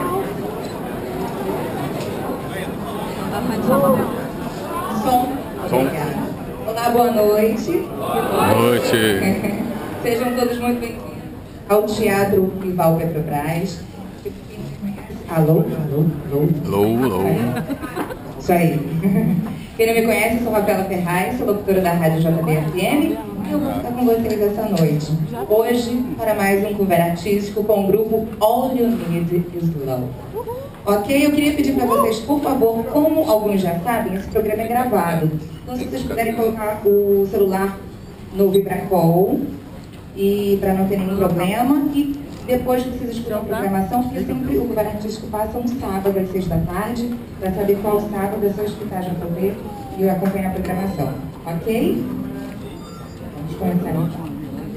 Som. Olá, boa noite. Boa noite. Sejam todos muito bem-vindos ao Teatro Rival Petrobras. Alô? Isso aí. Quem não me conhece, sou Rafaela Ferraz, sou locutora da Rádio JBFM e eu vou ficar com vocês essa noite. Hoje, para mais um cover artístico com o grupo All You Need Is Love. Ok? Eu queria pedir para vocês, por favor, como alguns já sabem, esse programa é gravado. Então, se vocês puderem colocar o celular no Vibracol, e para não ter nenhum problema, e depois que vocês escutam a programação, porque sempre o cover artístico passa um sábado às 6 da tarde, para saber qual sábado é só escutar a JB e acompanhar a programação. Ok? Vamos começar então.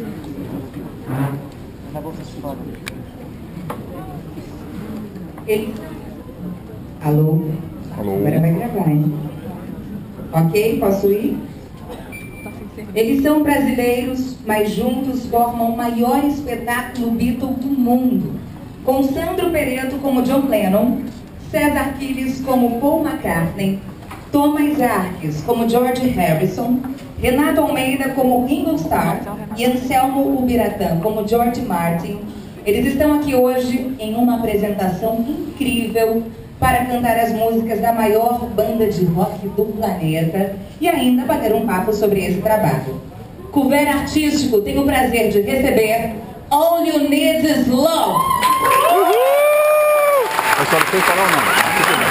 Ok? Alô? Agora vai gravar, hein? Ok? Posso ir? Eles são brasileiros, mas juntos formam o maior espetáculo Beatle do mundo. Com Sandro Pereto como John Lennon, César Quiles como Paul McCartney, Thomas Arques como George Harrison, Renato Almeida como Ringo Starr e Anselmo Ubiratã como George Martin. Eles estão aqui hoje em uma apresentação incrível para cantar as músicas da maior banda de rock do planeta e ainda bater um papo sobre esse trabalho. Cover artístico tem o prazer de receber All You Need Is Love. Eu só não sei falar o nome.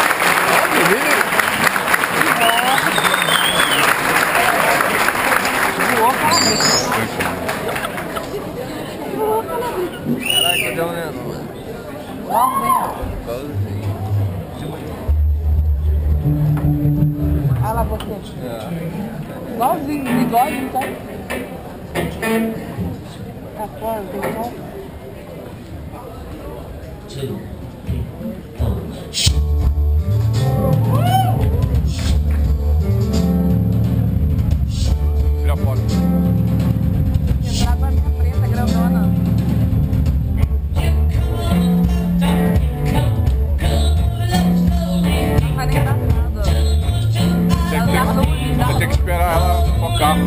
Caraca, deu um Olha lá você. Igualzinho, bigode, não tá? Tá fora, tem só. Tira a foto. Entrar com a minha preta grandona. Não vai nem dar nada. Você tem que esperar ela focar.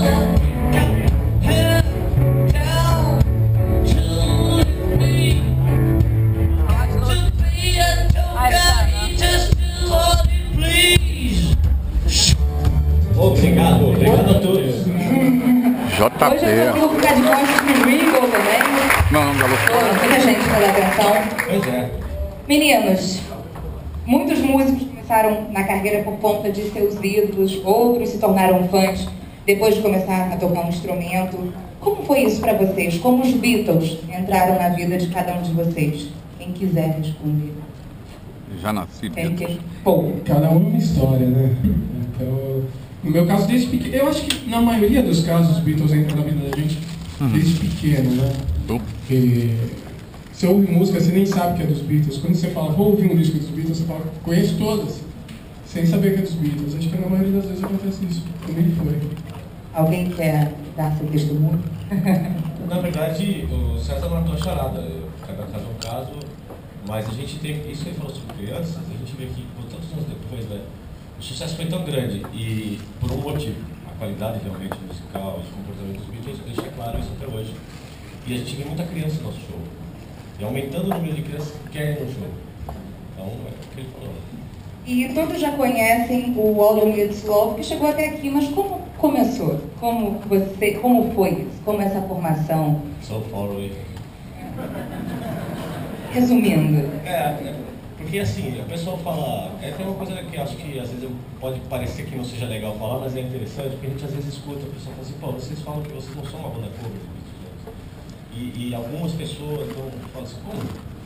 Obrigado a todos. JP. Hoje eu vou ficar de costas com o Ringo também. Não, garoto. Muita gente para dar atenção. Pois é. Meninos, muitos músicos começaram na carreira por conta de seus ídolos, outros se tornaram fãs depois de começar a tocar um instrumento. Como foi isso para vocês? Como os Beatles entraram na vida de cada um de vocês? Quem quiser responder. Já nasci. Cada um uma história, né? Então, no meu caso, desde pequeno, eu acho que na maioria dos casos os Beatles entram na vida da gente desde pequeno, né? Porque você ouve música, você nem sabe que é dos Beatles. Quando você fala, vou ouvir um disco dos Beatles, você fala, conheço todas, sem saber que é dos Beatles. Acho que na maioria das vezes acontece isso. Comigo foi. Alguém quer dar seu testemunho? Na verdade, o César matou a charada. Cada caso é um caso, mas a gente tem, isso que ele falou sobre crianças, a gente vê que, por tantos anos depois, né, o sucesso foi tão grande e por um motivo, a qualidade realmente musical, de comportamento dos Beatles deixa claro isso até hoje. E a gente vê muita criança no nosso show. E aumentando o número de crianças que querem ir no show. Então, é o que ele falou. E todos já conhecem o All You Need Is Love, que chegou até aqui, mas como começou? Como foi isso? Como essa formação? So far away. Resumindo. Porque assim, a pessoa fala, tem uma coisa que acho que às vezes pode parecer que não seja legal falar, mas é interessante, porque a gente às vezes escuta a pessoa fala assim, pô, vocês falam que vocês não são uma banda cover. E algumas pessoas falam assim, como?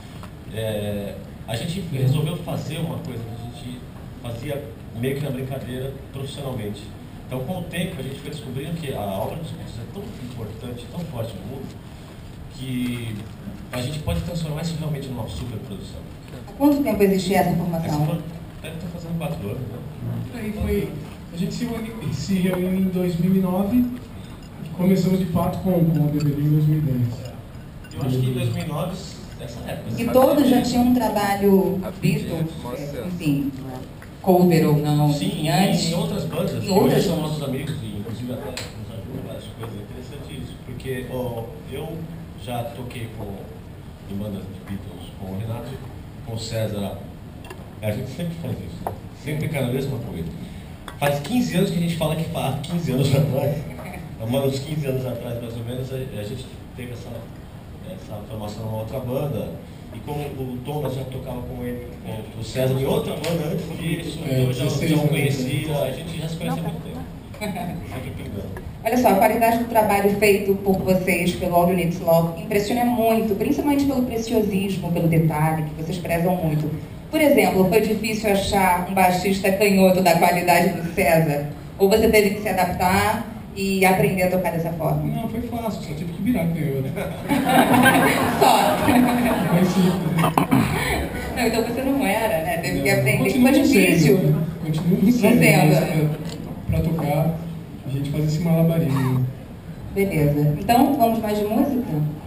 A gente resolveu fazer uma coisa que a gente fazia meio que na brincadeira profissionalmente. Então, com o tempo, a gente foi descobrindo que a obra dos Beatles é tão importante, tão forte no mundo, que a gente pode transformar isso realmente numa superprodução. Há quanto tempo existia essa formação? Deve estar fazendo 4 anos, né? Aí foi, a gente se reuniu em 2009 e começamos de fato com o DVD em 2010. Eu acho que em 2009 dessa época. E todos já tinham um trabalho Beatles, enfim, cover ou não, sim, antes. em outras bandas, em outras são nossos amigos, e inclusive até nos ajudam várias coisas. É interessante isso, porque eu já toquei em bandas de Beatles com o Renato, com o César. A gente sempre faz isso, né? Sempre cai na mesma coisa. Faz 15 anos que a gente fala que faz 15 anos atrás, uns 15 anos atrás mais ou menos, a gente teve essa formação numa outra banda. E como o Thomas já tocava com ele, com o César em outra banda antes disso, eu já o conhecia, a gente já se conhece há muito tempo. Sempre pingando. Olha só, a qualidade do trabalho feito por vocês, pelo All You Need Is Love, impressiona muito, principalmente pelo preciosismo, pelo detalhe, que vocês prezam muito. Por exemplo, foi difícil achar um baixista canhoto da qualidade do César? Ou você teve que se adaptar e aprender a tocar dessa forma? Não, foi fácil, só tive que virar canhoto. Só? Foi simples. Não, então você não era, né? Teve que aprender. Continua Foi difícil. Continua Não sendo. sendo. Pra tocar, a gente faz esse malabarismo. Beleza. Então, vamos mais de música?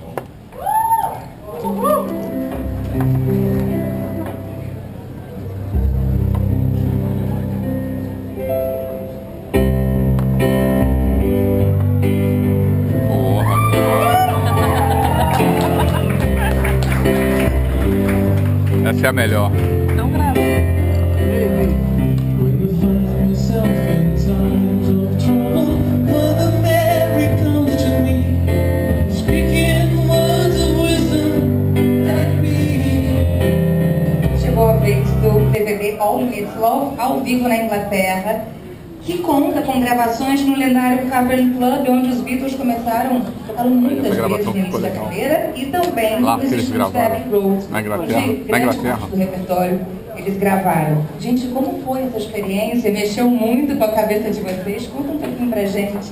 Essa é a melhor. Não grava. Chegou a vez do DVD All You Need Is Love, ao vivo na Inglaterra, que conta com gravações no lendário Cavern Club, onde os Beatles tocaram muitas vezes no início da carreira, e também Lá nos que eles estúdios da gravaram. Abbey Road, Na Inglaterra. onde grande parte do repertório eles gravaram. Gente, como foi essa experiência? Mexeu muito com a cabeça de vocês? Conta um pouquinho pra gente.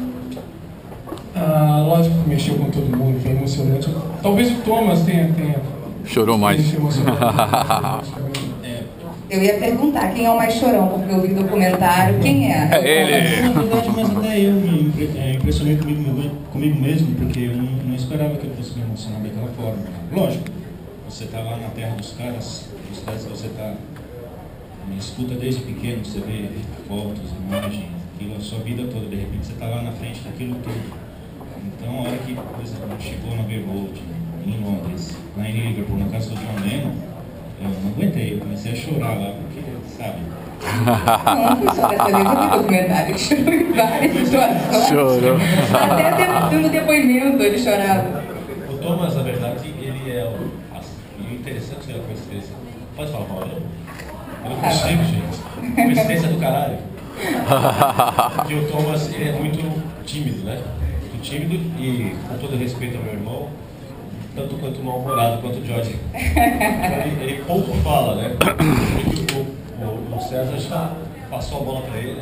Lógico que mexeu com todo mundo, foi emocionante. Talvez o Thomas tenha Chorou mais. se emocionado. Eu ia perguntar quem é o mais chorão, porque eu vi o documentário. Quem é? É ele. Na verdade, mas até eu me impressionei comigo mesmo, porque eu não esperava que eu fosse me emocionar daquela forma. Lógico, você está lá na terra dos caras você escuta desde pequeno, você vê fotos, imagens, aquilo, a sua vida toda, de repente você está lá na frente daquilo tudo. Então, a hora que, por exemplo, chegou na Abbey Road, em Londres, lá em Liverpool, na casa do John Lennon, eu não aguentei, eu comecei a chorar lá, porque, sabe... Não foi só dessa vez, eu vi documentário que chorou em várias situações. Chorou. Até no depoimento ele chorava. O Thomas, na verdade, ele é o interessante é a coincidência. Pode falar, Paulo? Eu não consigo, gente. Coincidência do caralho. Porque o Thomas, ele é muito tímido, né? Muito tímido e, com todo respeito ao meu irmão, tanto quanto mal-humorado quanto o George. Ele pouco fala, né? Porque o César já passou a bola para ele.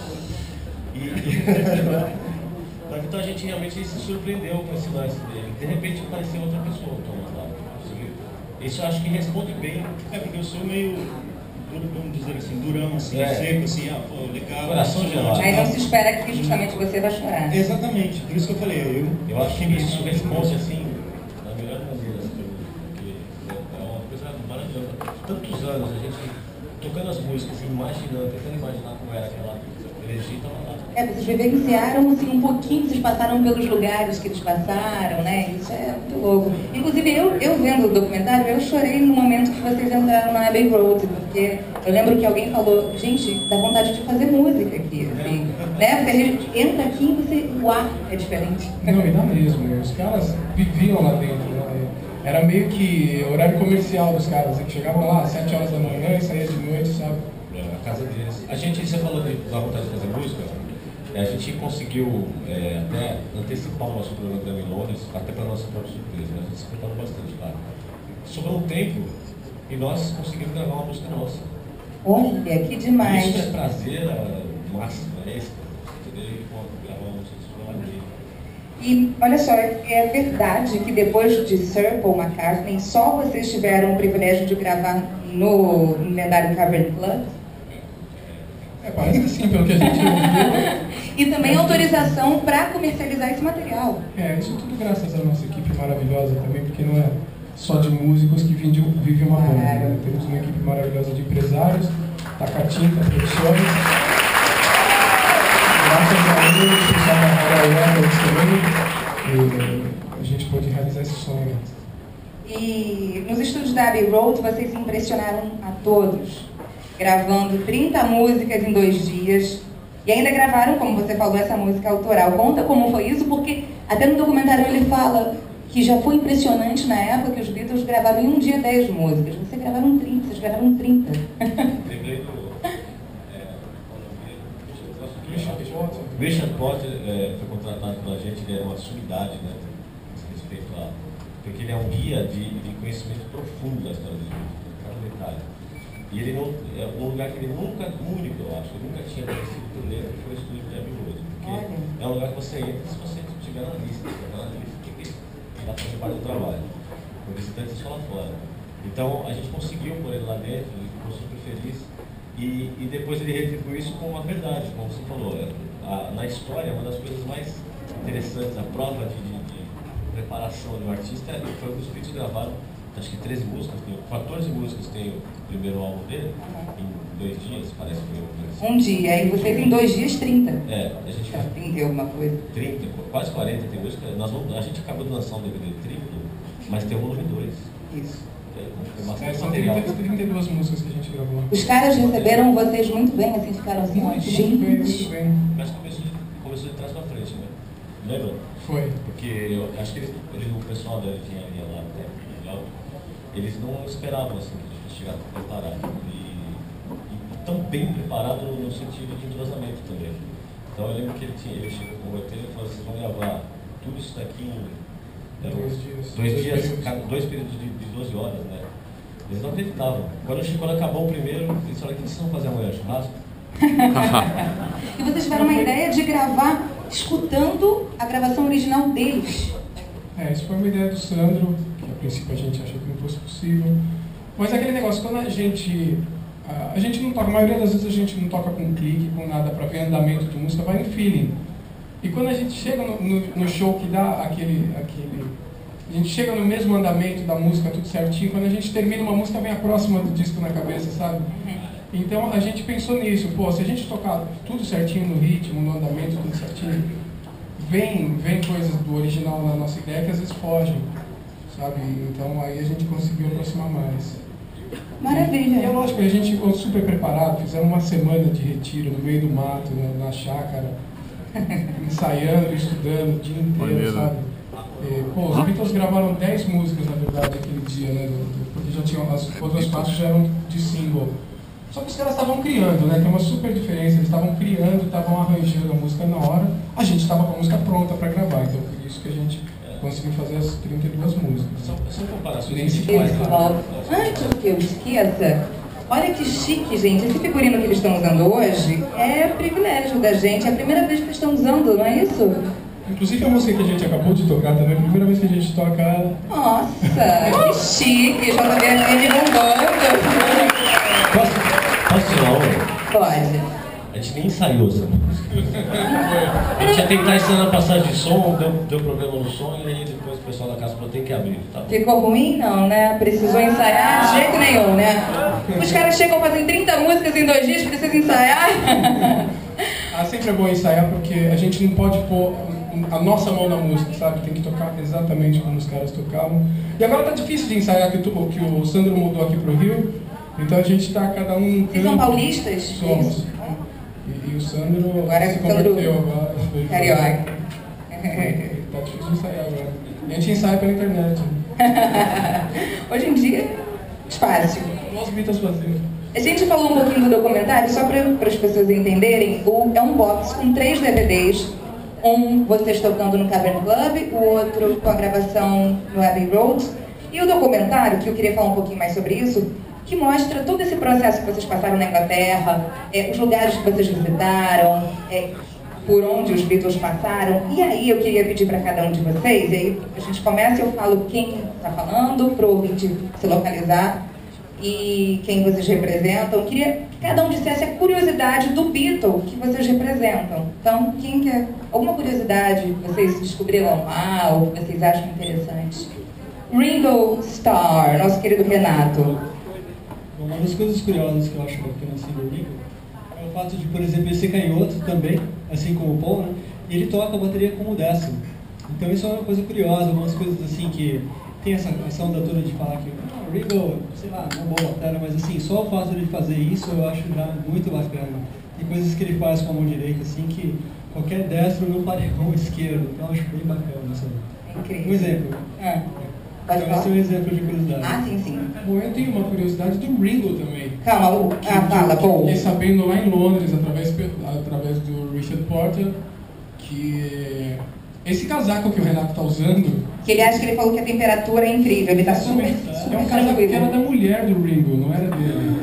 Então a gente realmente se surpreendeu com esse lance dele. De repente apareceu outra pessoa, o Thomas lá. Isso eu acho que responde bem. Porque eu sou meio, vamos dizer assim, durão, assim, seco, assim, pô, legal. Coração gelado. Aí não se espera que justamente você vai chorar. Exatamente, por isso que eu falei, eu acho que isso responde assim, da melhor maneira, porque é uma coisa maravilhosa. Tantos anos, a gente tocando as músicas, imaginando, tentando imaginar como era aquela energia, estava lá. Vocês vivenciaram assim, um pouquinho, vocês passaram pelos lugares que eles passaram, né? Isso é muito louco. Inclusive, eu vendo o documentário, eu chorei no momento que vocês entraram na Abbey Road, porque eu lembro que alguém falou, gente, dá vontade de fazer música aqui, assim, né? Porque a gente entra aqui e o ar é diferente. Não, e dá mesmo. Os caras viviam lá dentro, né? Era meio que horário comercial dos caras, que chegavam lá às 7 horas da manhã e saía de noite, sabe? A casa deles. Você falou da vontade de fazer música, a gente conseguiu até antecipar o nosso programa em Londres, até para nossa própria surpresa, né? A gente se preparou bastante lá. Sobrou um tempo e nós conseguimos gravar uma música nossa. Olha, que demais. Isso é prazer máximo, é isso. Poder gravar uma música dele. E olha só, é verdade que depois de Sir Paul McCartney, só vocês tiveram o privilégio de gravar no lendário Cavern Club? Parece que sim, pelo que a gente ouviu. E também autorização para comercializar esse material. Isso tudo graças à nossa equipe maravilhosa também, porque não é só de músicos que vivem uma banda. Né? Temos uma equipe maravilhosa de empresários, Tacatinta Produções. Graças a ele, o pessoal da Royal também, a gente pôde realizar esse sonho. E nos estúdios da Abbey Road, vocês impressionaram a todos, gravando 30 músicas em 2 dias. E ainda gravaram, como você falou, essa música autoral. Conta como foi isso, porque até no documentário ele fala que já foi impressionante na época que os Beatles gravaram em um dia 10 músicas. Vocês gravaram 30, vocês gravaram 30. Lembrei do... Richard Potter foi contratado pela gente, ele é uma sumidade, né, respeito a... Porque ele é um guia de conhecimento profundo da história dos Beatles, cada detalhe. E ele não, é um lugar que ele nunca, único, eu acho, ele nunca tinha conhecido por dentro, que foi o estúdio de Abbey Road. Porque é um lugar que você entra se você estiver na lista, que dá para fazer parte do trabalho. O visitante só lá fora. Então a gente conseguiu pôr ele lá dentro, ele ficou super feliz. E depois ele retribuiu isso com uma verdade, como você falou. Na história, uma das coisas mais interessantes, a prova de preparação de um artista foi que os Beatles gravaram, acho que 13 músicas, 14 músicas tem o primeiro álbum dele, em 2 dias, parece que foi. Um dia, e vocês em 2 dias 30. A gente fez 30 alguma coisa. 30, quase 40 tem música. A gente acabou de lançar um DVD triplo, mas tem o volume 2. Isso. São 32 músicas que a gente gravou. Os caras receberam vocês muito bem, assim, ficaram assim, muito bem. Mas começou de trás pra frente, né? Lembra? Foi. Porque eu acho que o pessoal da engenharia lá, eles não esperavam assim, que a gente fosse chegar preparado. E tão bem preparado no sentido de entrosamento também. Então eu lembro que ele chegou com o roteiro e falou: vocês vão gravar tudo isso daqui em 2 dias, 2 períodos de 12 horas, né? Eles não acreditavam. Quando acabou o primeiro, eles falaram: o que vocês vão fazer amanhã? Churrasco? E vocês tiveram uma ideia de gravar escutando a gravação original deles. Isso foi uma ideia do Sandro, que a princípio a gente achou que não fosse possível. Mas aquele negócio, quando a gente não toca, a maioria das vezes a gente não toca com clique, com nada para ver andamento de música, vai no feeling. E quando a gente chega no show que dá aquele... A gente chega no mesmo andamento da música, tudo certinho, quando a gente termina uma música, vem a próxima do disco na cabeça, sabe? Então a gente pensou nisso, se a gente tocar tudo certinho no ritmo, no andamento, tudo certinho, vem coisas do original na nossa ideia que às vezes fogem, sabe? Então aí a gente conseguiu aproximar mais. Maravilha! E é lógico, a gente ficou super preparado, fizemos uma semana de retiro no meio do mato, na chácara, ensaiando, estudando o dia inteiro, sabe? Os Beatles gravaram 10 músicas, na verdade, aquele dia, né? Porque já tinham, as outras 4 já eram de single. Só que os caras estavam criando, né? Tem uma super diferença. Eles estavam criando, estavam arranjando a música na hora. A gente estava com a música pronta para gravar. Então, por isso que a gente conseguiu fazer as 32 músicas. São comparações. Nem se faz nada. Antes que eu esqueça, olha que chique, gente. Esse figurino que eles estão usando hoje é privilégio da gente. É a primeira vez que eles estão usando, não é isso? Inclusive a música que a gente acabou de tocar também, a primeira vez que a gente toca ela. Nossa, que chique, JBFM bombando. Posso tirar uma? Pode. A gente nem ensaiou essa música. A gente ia tentar ensaiar na passagem de som, deu problema no som, e aí depois o pessoal da casa falou: tem que abrir, tá? Ficou ruim? Não, né? Precisou ensaiar? De jeito nenhum, né? Os caras chegam fazendo 30 músicas em 2 dias, precisa ensaiar? Sempre é bom ensaiar porque a gente não pode pôr a nossa mão na música, sabe? Tem que tocar exatamente como os caras tocavam. E agora tá difícil de ensaiar, que o Sandro mudou aqui pro Rio, então a gente tá cada um... Vocês são paulistas? Somos. E o Sandro agora se converteu agora. Carioca. Tá difícil de ensaiar agora. E a gente ensaia pela internet. Hoje em dia, fácil. Nós Beatles faziam. A gente falou um pouquinho do documentário, só para as pessoas entenderem. É um box com 3 DVDs. Um vocês tocando no Cavern Club, o outro com a gravação no Abbey Road. E o documentário, que eu queria falar um pouquinho mais sobre isso, que mostra todo esse processo que vocês passaram na Inglaterra, os lugares que vocês visitaram, por onde os Beatles passaram. E aí eu queria pedir para cada um de vocês, e aí a gente começa e eu falo quem está falando, para o ouvinte se localizar, e quem vocês representam. Eu queria que cada um dissesse a curiosidade do Beatle que vocês representam. Então, quem quer? Alguma curiosidade que vocês descobriram lá ou que vocês acham interessante? Ringo Starr, nosso querido Renato. Uma das coisas curiosas que eu acho bacana assim do Ringo é o fato de, por exemplo, ele ser canhoto também, assim como o Paul, né? E ele toca a bateria como destro. Então isso é uma coisa curiosa, algumas coisas assim que tem essa onda toda de falar que o Ringo, sei lá, não é uma boa bateria, mas assim, só o fato de ele fazer isso eu acho já muito bacana. Tem coisas que ele faz com a mão direita, assim, que qualquer destro não faria com o esquerdo, então eu acho bem bacana, sabe? Incrível. Um exemplo. Pode falar? Esse é um exemplo de curiosidade. Ah, sim, sim. Bom, eu tenho uma curiosidade do Ringo também. Calma, fala, Paul. Fiquei sabendo lá em Londres, através do Richard Porter, que esse casaco que o Renato está usando... Que ele acha que ele falou que a temperatura é incrível, ele está super é um casaco que era da mulher do Ringo, não era dele.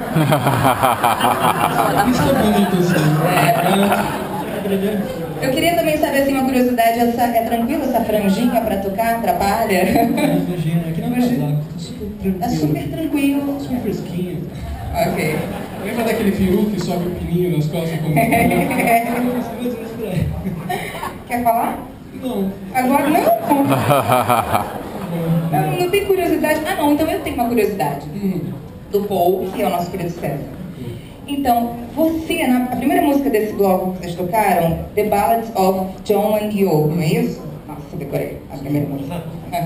Isso é bonito, assim. Eu queria também saber, assim, uma curiosidade, é tranquilo essa franjinha para tocar? Atrapalha? Aqui não é casaco, tá super tranquilo. Super fresquinho. Ok. Lembra daquele peru que sobe o pininho nas costas? Quer falar? Não. Agora não? Não tem curiosidade? Ah, não, então eu tenho uma curiosidade. Do Paul, que é o nosso querido César. Então, você, a primeira música desse bloco que vocês tocaram, The Ballads of John and Yoko, não é isso? Nossa, eu decorei a primeira música.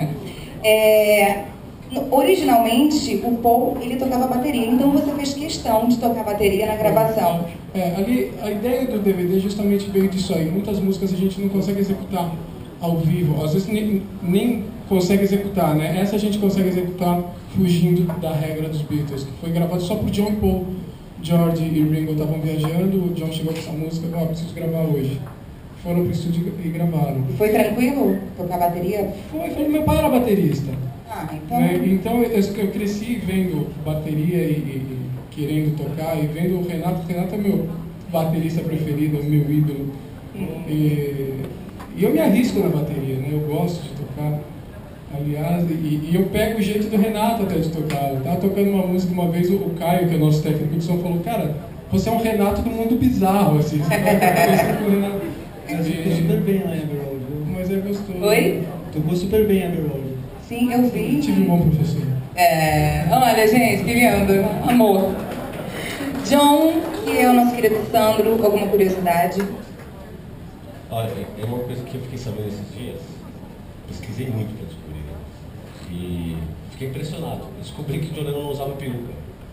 Originalmente, o Paul, ele tocava bateria, então você fez questão de tocar bateria na gravação. Ali, a ideia do DVD justamente veio disso aí. Muitas músicas a gente não consegue executar ao vivo, às vezes nem consegue executar, né? Essa a gente consegue executar fugindo da regra dos Beatles, que foi gravado só por John e Paul. George e Ringo estavam viajando, o John chegou com essa música, preciso gravar hoje. Foram pro estúdio e gravaram. Foi tranquilo tocar bateria? Foi, meu pai era baterista. Ah, então... Então eu cresci vendo bateria e querendo tocar, e vendo o Renato. O Renato é meu baterista preferido, meu ídolo. E eu me arrisco na bateria, né? Eu gosto de tocar. Aliás, e eu pego o jeito do Renato até de tocar. Eu tava tocando uma música uma vez, o Caio, que é o nosso técnico de som, falou: cara, você é um Renato do mundo bizarro, assim. Você tá com o Renato. Tocou super bem lá em Abbey Road. Mas é gostoso. Oi? Tocou super bem em Abbey Road. Sim, eu vi. Tive um bom professor. Olha, gente, que lindo. Amor. John, que é o nosso querido Sandro, alguma curiosidade? Olha, é uma coisa que eu fiquei sabendo esses dias. Pesquisei muito para descobrir. E fiquei impressionado. Descobri que o John não usava peruca.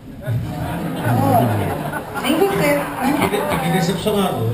Nem você, né? Fiquei decepcionado.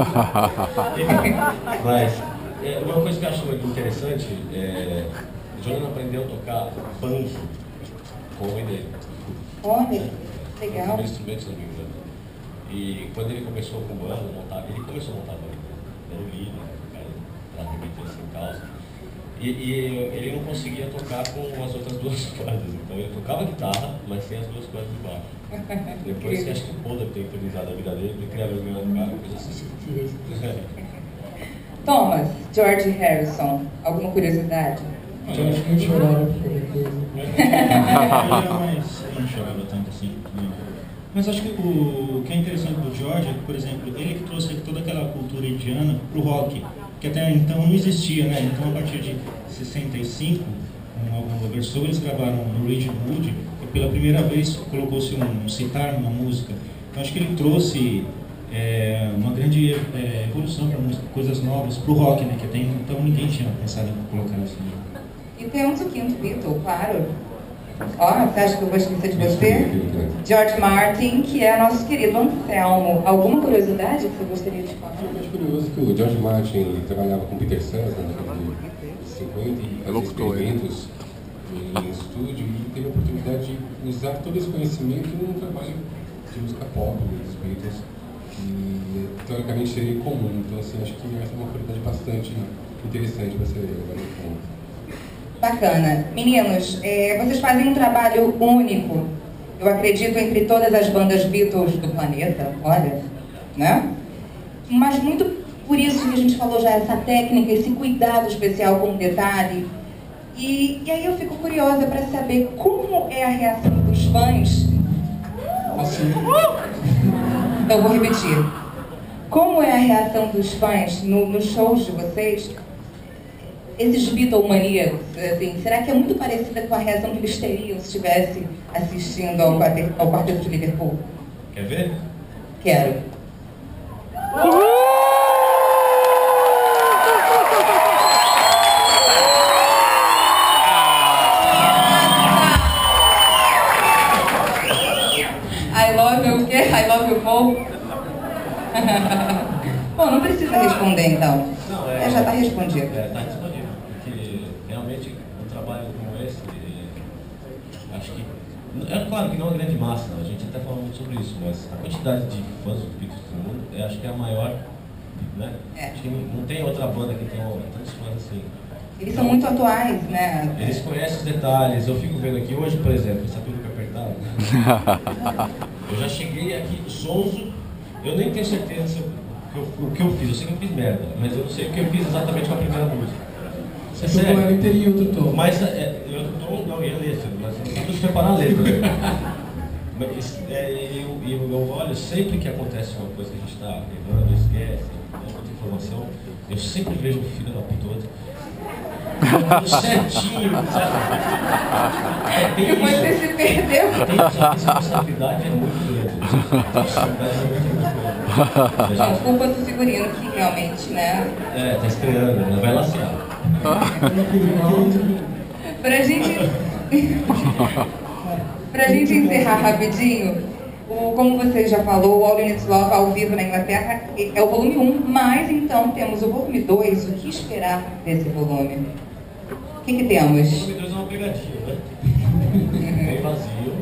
Mas uma coisa que eu acho interessante é o John aprendeu a tocar banjo com o mãe dele. Olha, legal. Um instrumento, se não me engano. E quando ele começou com o banjo, ele começou a montar banjo. Era o líder, o cara da arrebenta sem calça. E ele não conseguia tocar com as outras duas cordas. Então ele tocava guitarra, mas sem as duas cordas de baixo. Depois que acho que o Paul deve ter infernizado a vida dele, ele criava vergonha na cara, coisa assim. Thomas, George Harrison, alguma curiosidade? Eu acho que não chorava por qualquer coisa. Não chorava tanto assim. Mas acho que o que é interessante do George é que, por exemplo, ele que trouxe toda aquela cultura indiana pro rock, que até então não existia, né? Então, a partir de 65, com algum Oversoul, eles gravaram no Ridgewood, e pela primeira vez colocou-se um sitar numa música. Então, acho que ele trouxe uma grande evolução para a música, coisas novas para o rock, né? Que até então ninguém tinha pensado em colocar isso. E temos o quinto Beatle, claro. Ó, você acha que eu vou esquecer de você? George Martin, que é nosso querido Anselmo. Alguma curiosidade que você gostaria de falar? Eu acho curioso que o George Martin trabalhava com Peter Sellers na década de 50 e fazia experimentos em estúdio e teve a oportunidade de usar todo esse conhecimento num trabalho de música pop dos Beatles, que teoricamente seria incomum. Então, assim, acho que essa é uma curiosidade bastante interessante para ser agora. Bacana. Meninos, vocês fazem um trabalho único, eu acredito, entre todas as bandas Beatles do planeta, olha, né? Mas muito por isso que a gente falou já, essa técnica, esse cuidado especial com o detalhe. E aí eu fico curiosa para saber como é a reação dos fãs. Assim. Eu vou repetir. Como é a reação dos fãs nos shows de vocês? esses Beatlemaníacos, assim, será que é muito parecida com a reação que eles teriam se estivesse assistindo ao Quarteto de Liverpool? Quer ver? Quero. I love you o quê? I love you, Paul? Bom, não precisa responder, então. Não, já está respondido. Está respondido, porque realmente um trabalho como esse, acho que, é claro que não é uma grande massa, a gente até falou muito sobre isso, mas a quantidade de fãs do Beatles no mundo, acho que é a maior, né? Acho que não tem outra banda que tenha tantos fãs assim. Eles são muito atuais, né? Eles conhecem os detalhes, eu fico vendo aqui, hoje, por exemplo, essa peruca apertada, eu já cheguei aqui sonso, eu nem tenho certeza o que eu fiz, eu sei que eu fiz merda, mas eu não sei o que eu fiz exatamente com a primeira música. Você tocou ela inteira em outro tom. Mas eu não ia ler, mas eu não preciso preparar a letra. Mas eu olho, sempre que acontece uma coisa que a gente está levando, esquece, outra informação, eu sempre vejo o filho da puta outro. Certinho, sabe? E você se perdeu. A responsabilidade é muito grande. É culpa do figurino que realmente, né? Tá estreando, né? Vai lacear. Pra gente encerrar rapidinho, como você já falou, o All You Need to Love ao vivo na Inglaterra é o volume 1, mas então temos o volume 2. O que esperar desse volume? O que temos? O volume 2 é uma pegadinha, né? Bem vazio.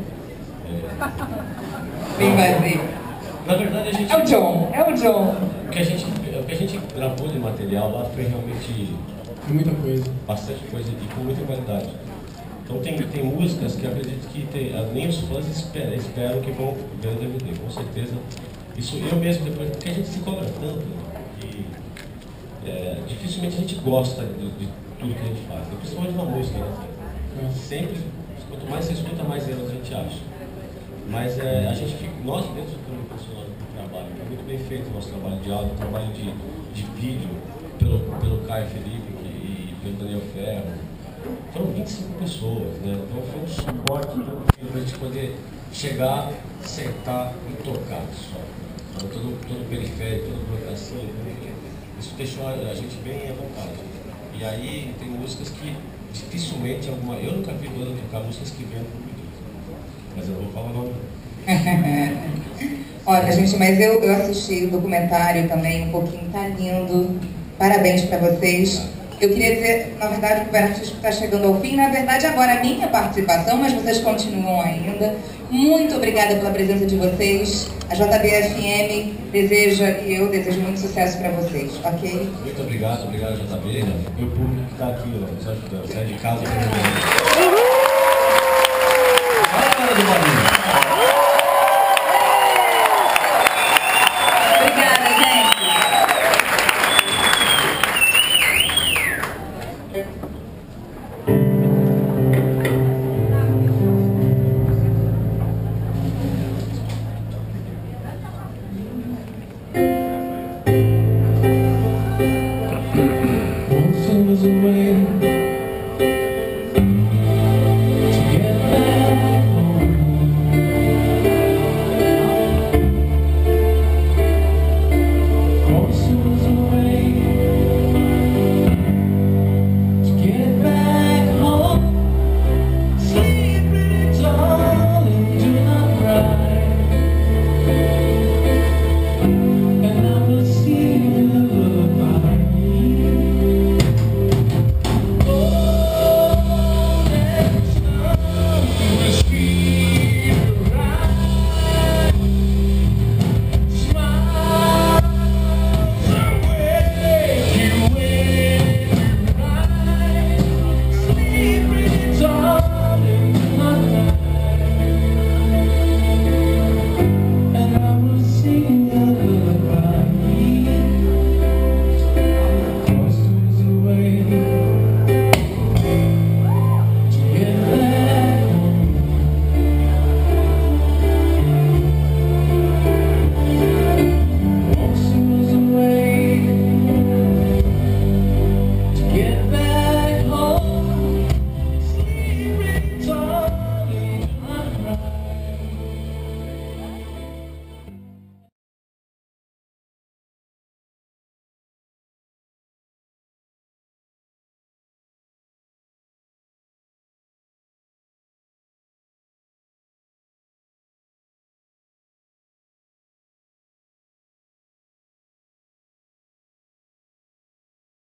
Bem vazio. Na verdade, a gente... É o John. O que a gente gravou de material lá foi realmente... Muita coisa. Bastante coisa e com muita qualidade. Então tem músicas que eu acredito que nem os fãs esperam que vão ver o DVD, com certeza. Isso eu mesmo depois, porque a gente se cobra tanto que dificilmente a gente gosta de tudo que a gente faz, principalmente na música, né? Sempre, quanto mais você escuta, mais erros a gente acha. Mas a gente fica, nós mesmos ficamos impressionados com o trabalho, é muito bem feito o nosso trabalho de áudio, o trabalho de vídeo pelo Caio Felipe e pelo Daniel Ferro. Foram 25 pessoas, né? Então foi um suporte para a gente poder chegar, sentar e tocar só. Então, todo o periférico, toda a burocracia, isso deixou a gente bem à vontade. E aí tem músicas que dificilmente eu nunca vi banda tocar músicas que vêm pro Beatles. Mas eu não vou falar o nome. Olha, gente, mas eu assisti o documentário também um pouquinho, tá lindo. Parabéns para vocês. Eu queria dizer, na verdade, que o Artístico está chegando ao fim. Na verdade, agora a minha participação, mas vocês continuam ainda. Muito obrigada pela presença de vocês. A JBFM deseja e eu desejo muito sucesso para vocês, ok? Muito obrigado, JB. E o público que está aqui, nos ajudando. Sai de casa para mim.